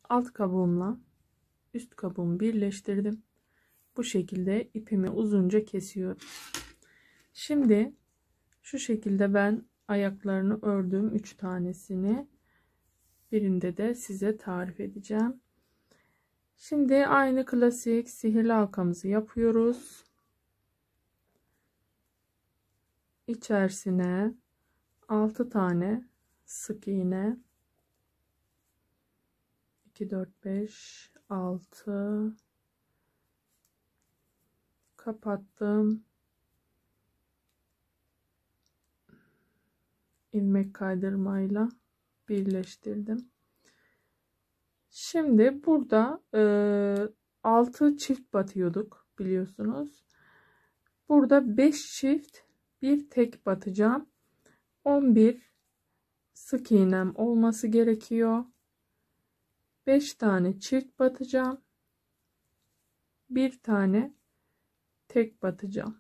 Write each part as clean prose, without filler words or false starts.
alt kabuğumla üst kabuğumu birleştirdim. Bu şekilde ipimi uzunca kesiyorum. Şimdi şu şekilde ben ayaklarını ördüm 3 tanesini. Birinde de size tarif edeceğim. Şimdi aynı klasik sihirli halkamızı yapıyoruz. İçerisine 6 tane sık iğne, 2 4 5 6 kapattım. İlmek kaydırmayla birleştirdim. Şimdi burada 6 çift batıyorduk biliyorsunuz. Burada 5 çift bir tek batacağım. 11 sık iğnem olması gerekiyor. 5 tane çift batacağım. Bir tane tek batacağım.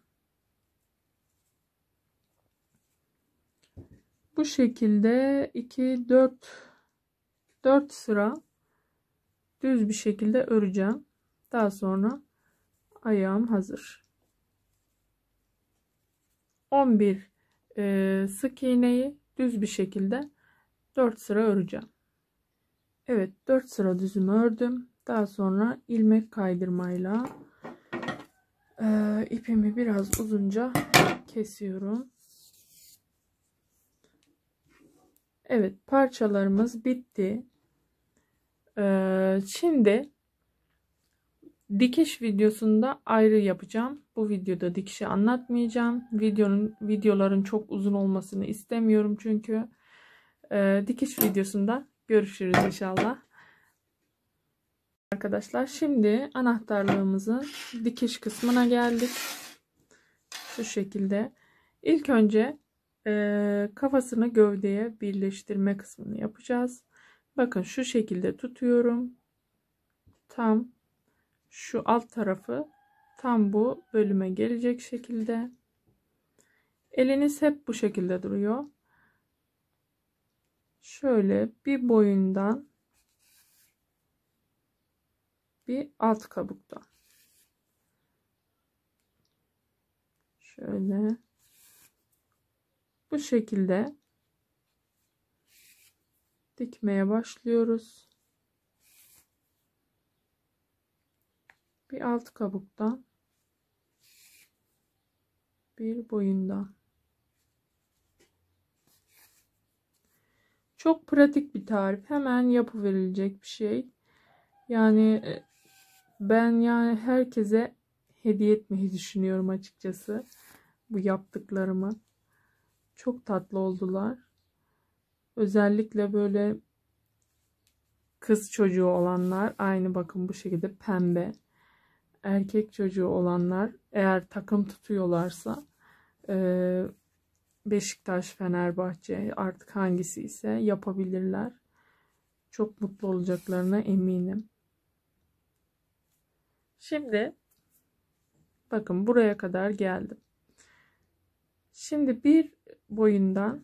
Bu şekilde 2 4 sıra düz bir şekilde öreceğim. Daha sonra ayağım hazır. 11 sık iğneyi düz bir şekilde 4 sıra öreceğim. Evet, 4 sıra düzümü ördüm. Daha sonra ilmek kaydırmayla ipimi biraz uzunca kesiyorum. Evet, parçalarımız bitti. Şimdi dikiş videosunda ayrı yapacağım. Bu videoda dikişi anlatmayacağım. Videoların çok uzun olmasını istemiyorum çünkü. Dikiş videosunda görüşürüz inşallah. Arkadaşlar şimdi anahtarlığımızın dikiş kısmına geldik. Şu şekilde. İlk önce kafasını gövdeye birleştirme kısmını yapacağız. Bakın şu şekilde tutuyorum. Tam şu alt tarafı tam bu bölüme gelecek şekilde. Eliniz hep bu şekilde duruyor. Şöyle bir boyundan bir alt kabuktan. Şöyle bu şekilde dikmeye başlıyoruz. Bir alt kabuktan bir boyundan. Çok pratik bir tarif. Hemen yapıverilecek bir şey. Yani ben herkese hediye etmeyi düşünüyorum açıkçası. Bu yaptıklarımı. Çok tatlı oldular. Özellikle böyle kız çocuğu olanlar aynı bakın bu şekilde pembe. Erkek çocuğu olanlar eğer takım tutuyorlarsa Beşiktaş, Fenerbahçe artık hangisi ise yapabilirler. Çok mutlu olacaklarına eminim. Şimdi bakın buraya kadar geldim. Şimdi bir boyundan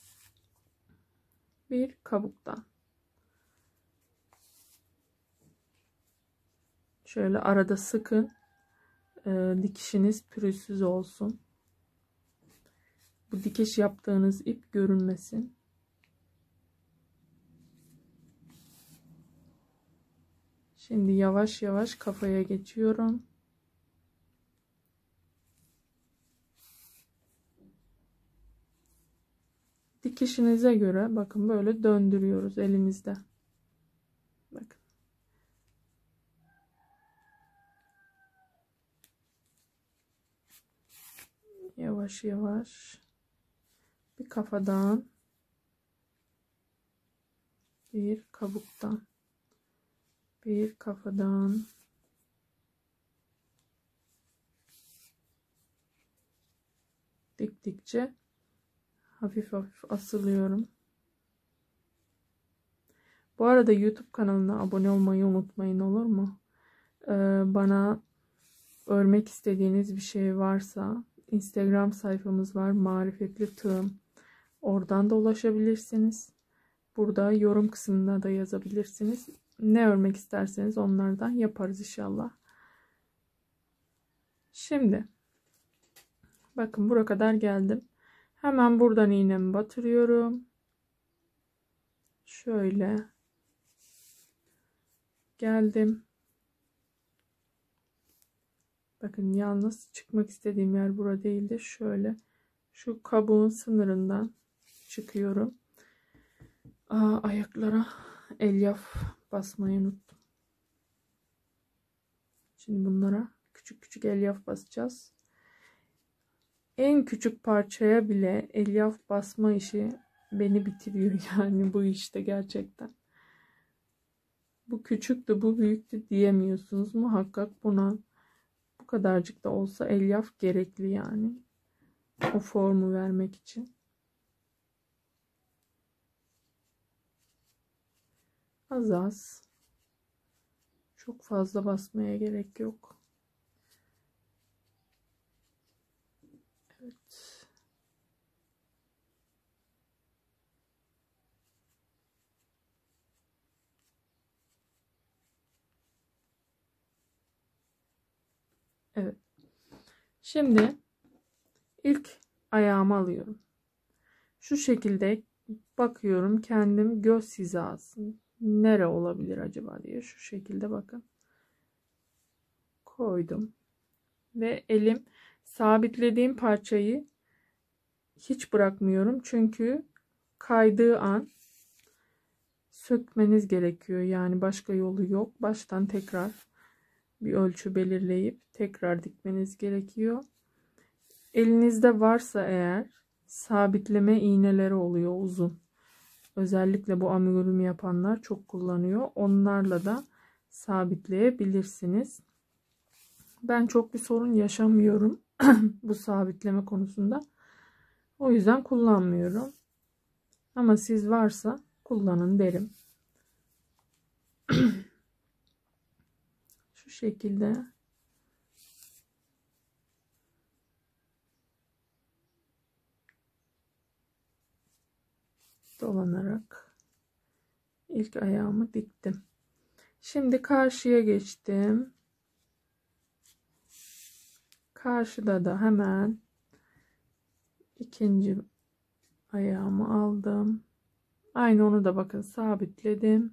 bir kabuktan şöyle arada sıkın, dikişiniz pürüzsüz olsun. Bu dikiş yaptığınız ip görünmesin. Şimdi yavaş yavaş kafaya geçiyorum. Dikişinize göre bakın böyle döndürüyoruz elimizde. Bakın. Yavaş yavaş bir kafadan bir kabuktan bir kafadan diktikçe hafif hafif asılıyorum. Bu arada YouTube kanalına abone olmayı unutmayın, olur mu? Bana örmek istediğiniz bir şey varsa Instagram sayfamız var, Marifetli Tığım. Oradan da ulaşabilirsiniz. Burada yorum kısmına da yazabilirsiniz. ne örmek isterseniz onlardan yaparız inşallah. Şimdi bakın buraya kadar geldim. Hemen buradan iğnemi batırıyorum. Şöyle geldim. Bakın yalnız çıkmak istediğim yer bura değil de şöyle şu kabuğun sınırından çıkıyorum. Ayaklara elyaf basmayı unuttum. Şimdi bunlara küçük küçük elyaf basacağız. En küçük parçaya bile elyaf basma işi beni bitiriyor yani bu işte gerçekten. Bu küçüktü, bu büyüktü diyemiyorsunuz. Muhakkak buna bu kadarcık da olsa elyaf gerekli yani. O formu vermek için. Az az. Çok fazla basmaya gerek yok. Evet. Evet. Şimdi ilk ayağımı alıyorum. Şu şekilde bakıyorum, kendim göz hizası nere olabilir acaba diye şu şekilde bakın. Koydum. Ve elim sabitlediğim parçayı hiç bırakmıyorum. Çünkü kaydığı an sökmeniz gerekiyor. Yani başka yolu yok. Baştan tekrar bir ölçü belirleyip tekrar dikmeniz gerekiyor. Elinizde varsa eğer sabitleme iğneleri oluyor uzun. Özellikle bu amigurumi yapanlar çok kullanıyor. Onlarla da sabitleyebilirsiniz. Ben çok bir sorun yaşamıyorum bu sabitleme konusunda. O yüzden kullanmıyorum. Ama siz varsa kullanın derim. Şu şekilde dolanarak ilk ayağımı diktim. Şimdi karşıya geçtim. Karşıda da hemen ikinci ayağımı aldım. Aynı onu da bakın sabitledim.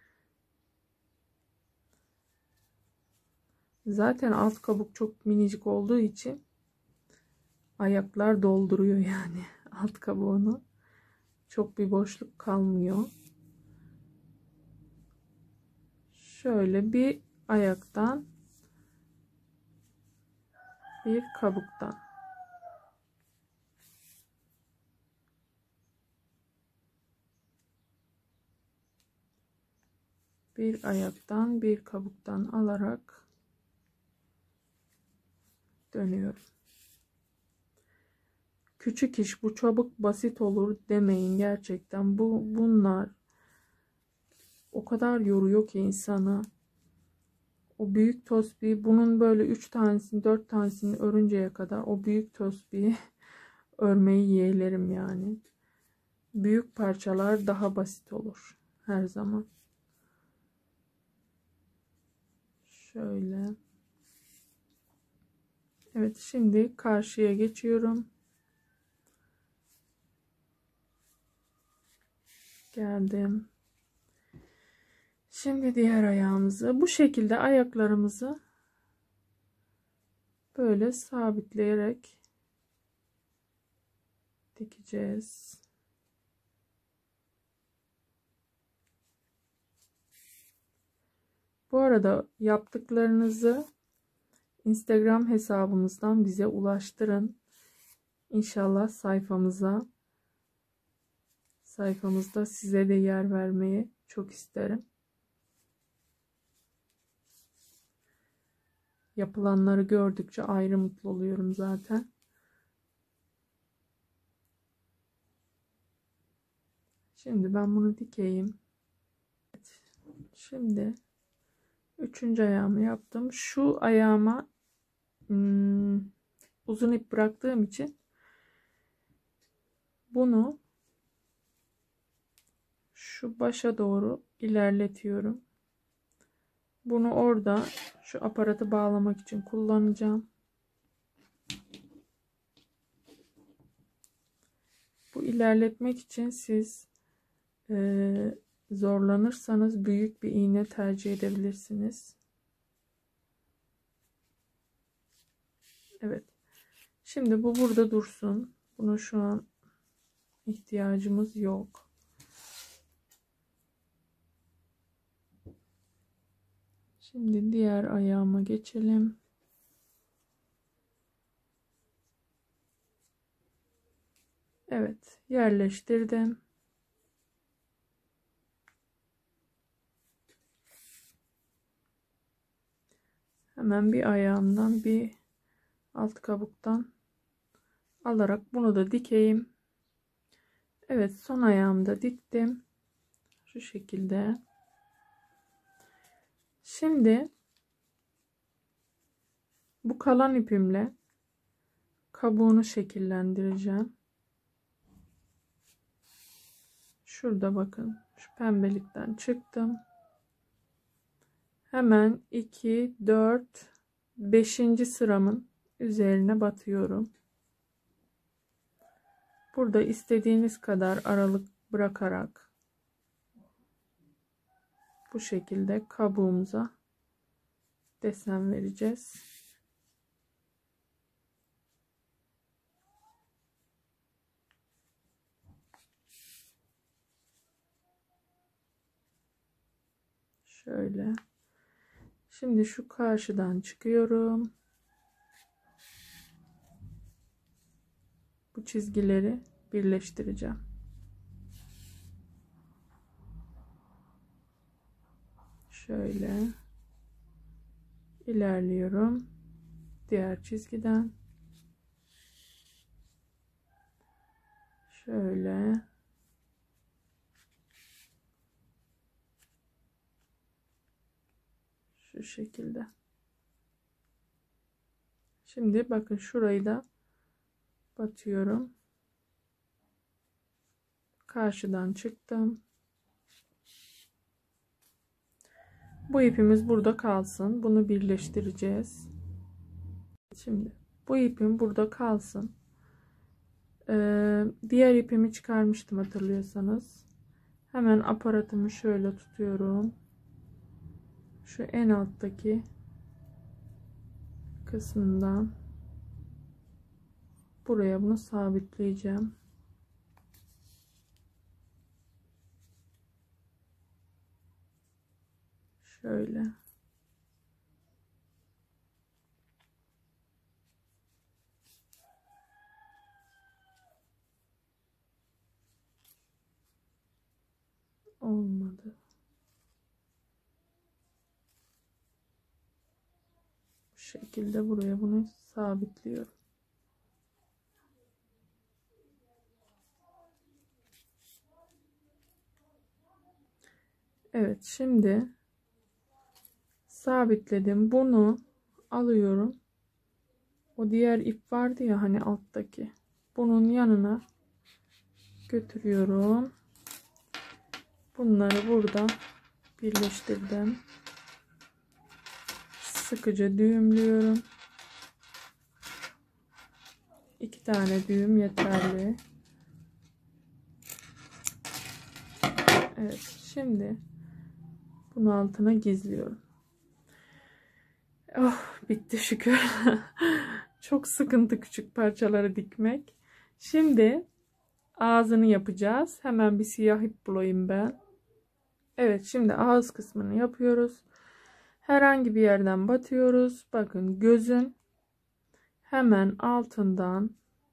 Zaten alt kabuk çok minicik olduğu için ayaklar dolduruyor yani alt kabuğunu. Çok bir boşluk kalmıyor. Şöyle bir ayaktan bir kabuktan. Bir ayaktan bir kabuktan alarak dönüyorum. Küçük iş, bu çabuk basit olur demeyin gerçekten. Bunlar o kadar yoruyor ki insanı. O büyük tosbiği, bunun böyle 3 tanesini 4 tanesini örünceye kadar o büyük tosbiği örmeyi yeğlerim yani. Büyük parçalar daha basit olur her zaman. Şöyle. Evet, şimdi karşıya geçiyorum. Geldim. Şimdi diğer ayağımızı bu şekilde ayaklarımızı böyle sabitleyerek dikeceğiz. Bu arada yaptıklarınızı Instagram hesabımızdan bize ulaştırın. İnşallah sayfamızda size de yer vermeyi çok isterim. Yapılanları gördükçe ayrı mutlu oluyorum zaten. Şimdi ben bunu dikeyim. Şimdi üçüncü ayağımı yaptım. Şu ayağıma uzun ip bıraktığım için bunu şu başa doğru ilerletiyorum. Bunu orada şu aparatı bağlamak için kullanacağım. Bu ilerletmek için siz zorlanırsanız büyük bir iğne tercih edebilirsiniz. Evet. Şimdi bu burada dursun. Buna şu an ihtiyacımız yok. Şimdi diğer ayağıma geçelim. Evet, yerleştirdim. Hemen bir ayağımdan bir alt kabuktan alarak bunu da dikeyim. Evet, son ayağımı da diktim. Şu şekilde. Şimdi bu kalan ipimle kabuğunu şekillendireceğim. Şurada bakın, şu pembelikten çıktım. Hemen 2, 4, 5. sıramın üzerine batıyorum. Burada istediğiniz kadar aralık bırakarak bu şekilde kabuğumuza desen vereceğiz. Şöyle. Şimdi şu karşıdan çıkıyorum. Bu çizgileri birleştireceğim. Şöyle ilerliyorum. Diğer çizgiden. Şöyle. Şu şekilde. Şimdi bakın şurayı da batıyorum. Karşıdan çıktım. Bu ipimiz burada kalsın. Bunu birleştireceğiz. Şimdi bu ipim burada kalsın. Diğer ipimi çıkarmıştım hatırlıyorsanız. Hemen aparatımı şöyle tutuyorum. Şu en alttaki kısmından buraya bunu sabitleyeceğim. Şöyle. Olmadı. Bu şekilde buraya bunu sabitliyorum. Evet, şimdi sabitledim. Bunu alıyorum. O diğer ip vardı ya hani alttaki. Bunun yanına götürüyorum. Bunları burada birleştirdim. Sıkıca düğümlüyorum. 2 tane düğüm yeterli. Evet, şimdi bunun altına gizliyorum. Oh, bitti şükür. Çok sıkıntı küçük parçaları dikmek. Şimdi ağzını yapacağız. Hemen bir siyah ip bulayım ben. Evet, şimdi ağız kısmını yapıyoruz. Herhangi bir yerden batıyoruz. Bakın gözün hemen altından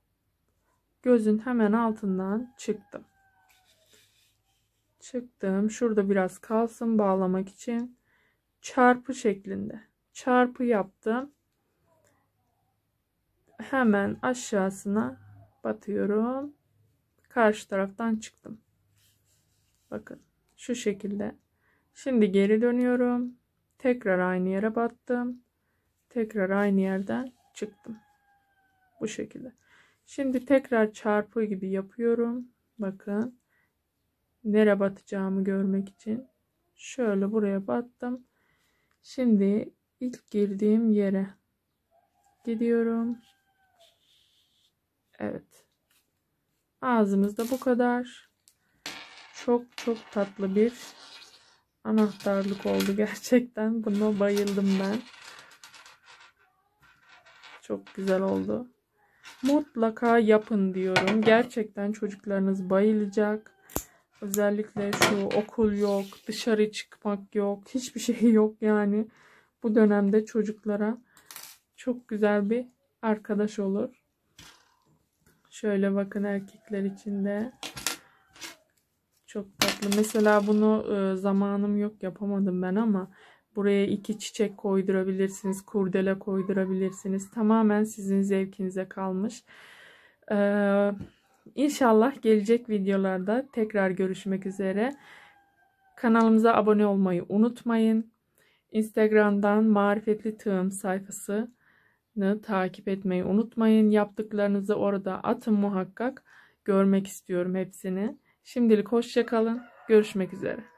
çıktım. Çıktım. Şurada biraz kalsın bağlamak için. Çarpı şeklinde. Çarpı yaptım. Hemen aşağısına batıyorum. Karşı taraftan çıktım. Bakın şu şekilde. Şimdi geri dönüyorum. Tekrar aynı yere battım. Tekrar aynı yerden çıktım. Bu şekilde. Şimdi tekrar çarpı gibi yapıyorum. Bakın. Nereye batacağımı görmek için. Şöyle buraya battım. Şimdi ilk girdiğim yere gidiyorum. Evet. Ağzımızda bu kadar. Çok çok tatlı bir anahtarlık oldu gerçekten. Buna bayıldım ben. Çok güzel oldu. Mutlaka yapın diyorum. Gerçekten çocuklarınız bayılacak. Özellikle şu okul yok, dışarı çıkmak yok, hiçbir şey yok yani. Bu dönemde çocuklara çok güzel bir arkadaş olur. Şöyle bakın, erkekler için de çok tatlı. Mesela bunu zamanım yok, yapamadım ben, ama buraya 2 çiçek koydurabilirsiniz, kurdele koydurabilirsiniz. Tamamen sizin zevkinize kalmış. İnşallah gelecek videolarda tekrar görüşmek üzere. Kanalımıza abone olmayı unutmayın. Instagram'dan Marifetli Tığım sayfasını takip etmeyi unutmayın. Yaptıklarınızı orada atın muhakkak. Görmek istiyorum hepsini. Şimdilik hoşça kalın. Görüşmek üzere.